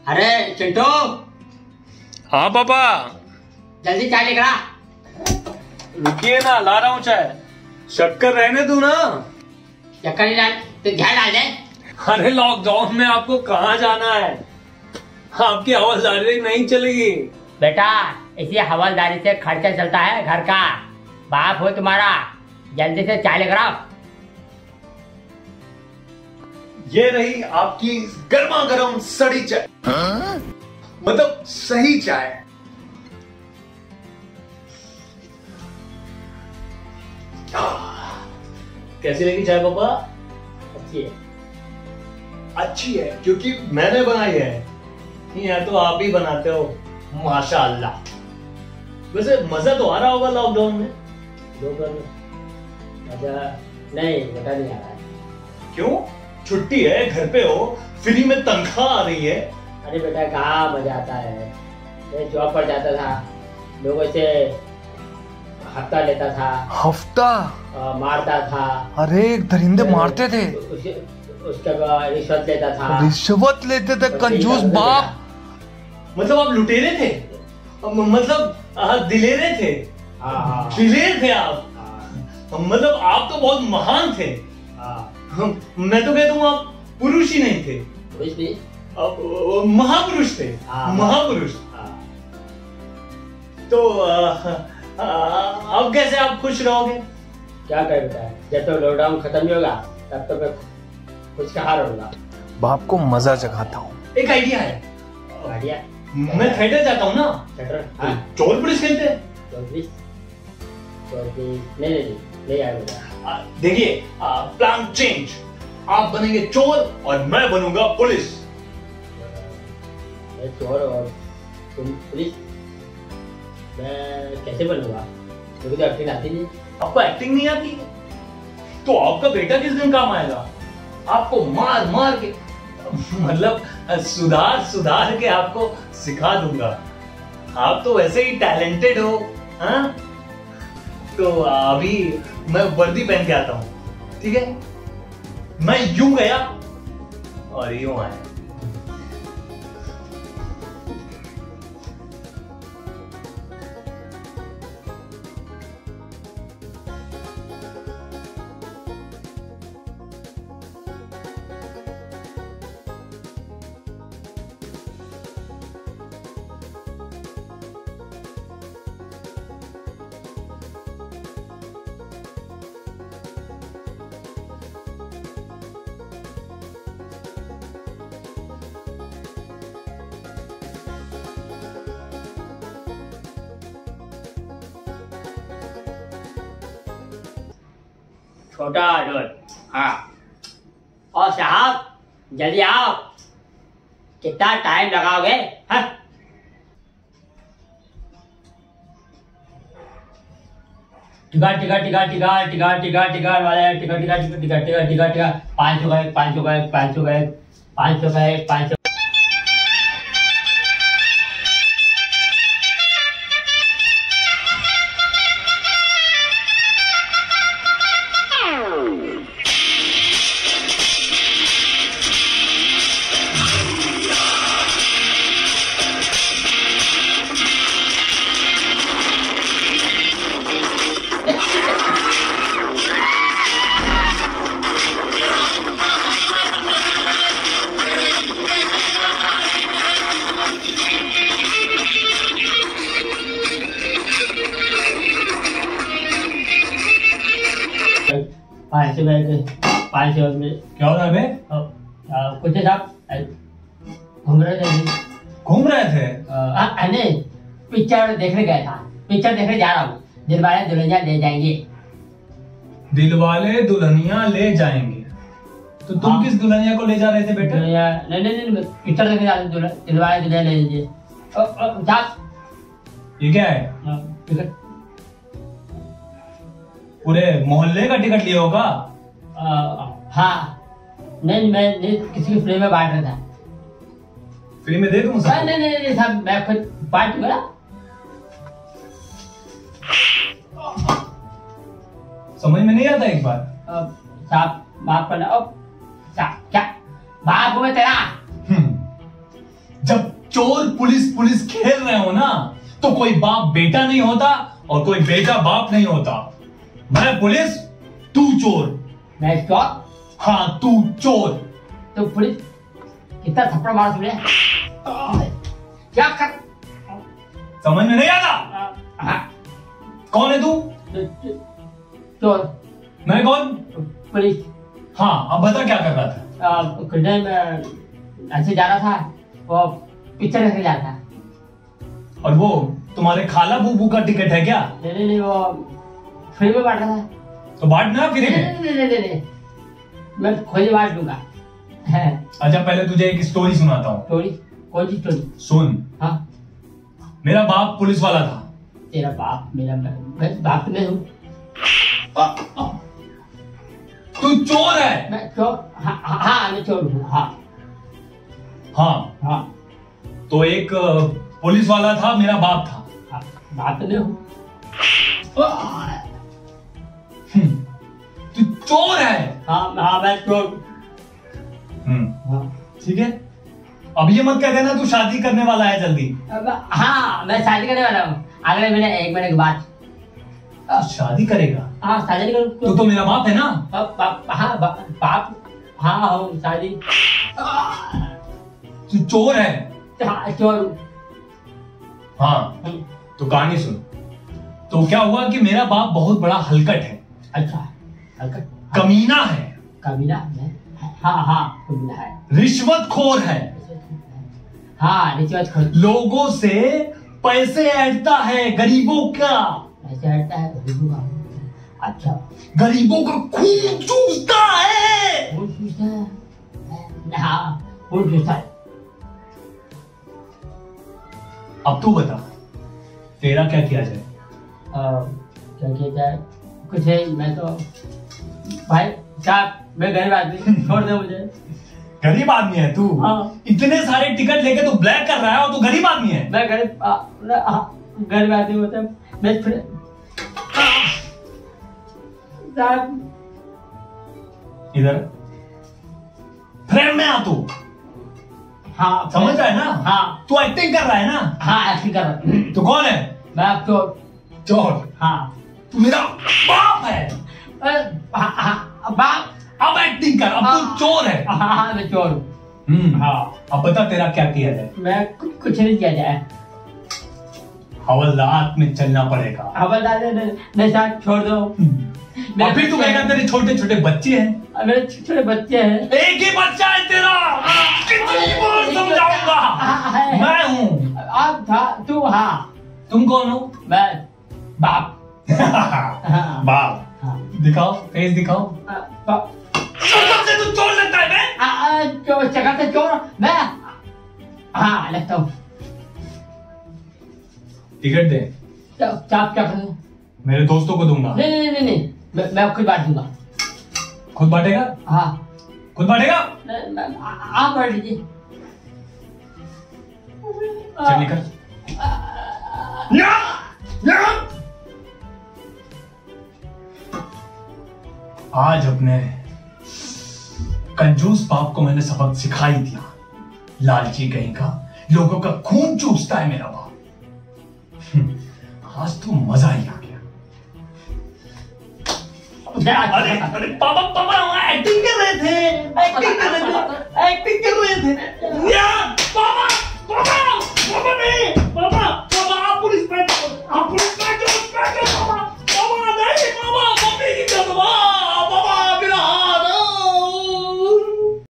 अरे चिंटू। हाँ पापा। जल्दी चाय लेकर आ। रुकिए ना, ला रहा हूँ चाय। शक्कर रहने दो ना। चक्कर नहीं डाल तो ध्यान डाल दे। अरे लॉकडाउन में आपको कहाँ जाना है? आपकी हवलदारी नहीं चलेगी बेटा, इसी हवलदारी से खर्चा चलता है घर का। बाप हो तुम्हारा, जल्दी से चाय लेकर आओ। ये रही आपकी गर्मा गर्म सड़ी चाय। मतलब सही चाय। कैसी लगी चाय पापा? अच्छी है। अच्छी है क्योंकि मैंने बनाई है। यहाँ तो आप ही बनाते हो, माशाअल्लाह। वैसे मजा तो आ रहा होगा लॉकडाउन में? मजा नहीं, बेटा नहीं आ रहा है। क्यों? छुट्टी है, घर पे हो, फ्री में तनख्वाह आ रही है। अरे बेटा कहाँ मजा आता है। मैं जॉब पर जाता था, लोगों से हफ्ता लेता था। हफ्ता? मारता था। अरे दरिंदे मारते थे। उसके बाद रिश्वत लेता था। रिश्वत लेते थे, कंजूस बाप। मतलब आप लुटेरे थे? मतलब दिलेरे थे? हाँ। दिलेर थे आप? मतलब आप तो बहुत महान थे। मैं तो कहता हूँ आप पुरुष ही नहीं थे। पुरुष नहीं, आप महापुरुष थे। महापुरुष। तो अब कैसे आप खुश रहोगे? क्या करें बेटा, जब तक लॉकडाउन खत्म नहीं होगा तब तक मैं कुछ कहा रहूंगा। बाप को मजा जगाता हूँ। एक आइडिया है। आइडिया? मैं थिएटर जाता हूँ ना, चोर पुलिस खेलते हैं। नहीं आया बेटा। देखिए प्लान चेंज। आप बनेंगे चोर और मैं बनूंगा पुलिस। मैं चोर और तुम पुलिस? मैं कैसे बनूंगा? मुझे तो एक्टिंग आती नहीं। आपको एक्टिंग नहीं आती तो आपका बेटा किस दिन काम आएगा? आपको मार मार के मतलब सुधार के आपको सिखा दूंगा। आप तो वैसे ही टैलेंटेड हो। हाँ, तो अभी मैं वर्दी पहन के आता हूं, ठीक है? मैं यूं गया और यूं आया। छोटा रोल। हाँ। और साहब जल्दी आओ, कितना टाइम लगाओगे? हाँ? Ticket ticket ticket ticket ticket ticket ticket वाले ticket ticket ticket ticket ticket ticket ticket 500 का 500 का 500 का 500 का 500। पाँच सौ में क्या हो रहा है? कुछ साहब घूम रहे थे। घूम रहे थे? नहीं, पिक्चर देखने गया था। पिक्चर देखने जा रहा हूँ। दिलवाले दुल्हनिया ले जाएंगे। दिलवाले दुल्हनिया ले जाएंगे? तो तुम किस दुल्हनिया को ले जा रहे थे बेटा? नहीं, पिक्चर देखने जा रहे थे। दिलवाले दुल्हनिया ले लीजिए। ये क्या है? पूरे मोहल्ले का टिकट लिया होगा? हाँ। नहीं, मैं किसी की फ्री में बांट रहा था। फ्री में दे दूं सब? नहीं साहब, मैं खुद बांट दूंगा। समझ में नहीं आता एक बार? साहब माफ करना। क्या बाप हुआ तेरा? जब चोर पुलिस पुलिस खेल रहे हो ना, तो कोई बाप बेटा नहीं होता और कोई बेटा बाप नहीं होता। मैं पुलिस, तू चोर। मैं चोर? हाँ, तू चोर। तो पुलिस कितना थप्पड़ मारा तुमने? क्या कर? समझ में नहीं आता? हाँ। कौन है तू? चोर। मैं कौन? पुलिस। हाँ, अब बता क्या कर रहा था? कुछ नहीं, मैं ऐसे जा रहा था, वो पिक्चर देखने जा रहा था। और वो तुम्हारे खाला बूबू का टिकट है क्या? नहीं, वो फ्री में बांट रहा था। तो बांटना फ्री में। नहीं, मैं खुद ही बांट दूंगा। अच्छा, पहले तुझे एक स्टोरी सुनाता हूँ। स्टोरी? कौन सी स्टोरी? सुन। हाँ। मेरा बाप पुलिस वाला था। तेरा बाप? मैं बाप नहीं हूँ। तू चोर है। मैं चोर? हाँ, मैं चोर हूँ। हाँ। तो एक पुलिस वाला था, मेरा बाप था। हाँ, बाप नहीं हूँ। तू चोर है। हाँ, मैं चोर। हाँ। ठीक है, अब ये मत कह देना तू शादी करने वाला है जल्दी। हाँ, मैं शादी करने वाला हूँ अगले महीने, 1 महीने के बाद। शादी करेगा? हाँ, शादी करूँ। तो मेरा बाप है ना? हाँ, बाप। हाँ, हो शादी। तू चोर है? हाँ, चोर। हाँ, तो कहानी सुन। तो क्या हुआ कि मेरा बाप बहुत बड़ा हलकट है। अच्छा, हलकट? कमीना है। कमीना है? हाँ, कमीना है। रिश्वतखोर है। हाँ, रिश्वतखोर। लोगों से पैसे ऐंठता है, गरीबों का। पैसे ऐंठता है गरीबों का? अच्छा। गरीबों का खून चूसता है। खून चूसता है? हाँ, खून चूसता है। अब तू बता, तेरा क्या किया जाए? क्या किया जाए? कुछ नहीं, मैं तो भाई साहब, मैं गरीब आदमी, छोड़ दे मुझे। गरीब आदमी है तू? हाँ। इतने सारे टिकट लेके तू ब्लैक कर रहा है और तू गरीब आदमी है? मैं गरीब आदमी होता, मैं साहब। इधर फ्रेम में आ तू। हाँ, समझ रहा है ना? हाँ। तू एक्टिंग कर रहा है ना? हाँ, एक्टिंग कर रहा हूँ। तू कौन है? मैं चोर। चोर? हाँ। तू मेरा बाप है। बाप? अब एक्टिंग कर, अब तू चोर है। हाँ, मैं चोर हूँ। हाँ। अब बता तेरा क्या किया जाए? मैं कुछ नहीं किया जाए। हवलदार में चलना पड़ेगा। हवलदार नहीं साहब, छोड़ दो। और फिर तू कहेगा तेरे छोटे छोटे बच्चे हैं। मेरे छोटे बच्चे हैं। एक ही बच्चा है तेरा। कितनी बार समझाऊंगा? मैं हूँ। आप था, तू? हाँ। तुम कौन हो? मैं बाप। बाप? दिखाओ, फेस दिखाओ। शक्ल से तू चोर लगता है बे? शक्ल से चोर मैं? हाँ, लगता हूँ। टिकट दे। चाप क्या करूँ? मेरे दोस्तों को दूंगा। नहीं, मैं खुद बांट दूंगा। खुद बांटेगा? हाँ। खुद बांटेगा? आप बांट लीजिए। चल निकल। आज अपने कंजूस बाप को मैंने सबक सिखा ही दिया। लालची कहीं का, लोगों का खून चूसता है मेरा बाप। आज तो मजा ही आ गया। अरे पापा एक्टिंग कर रहे थे।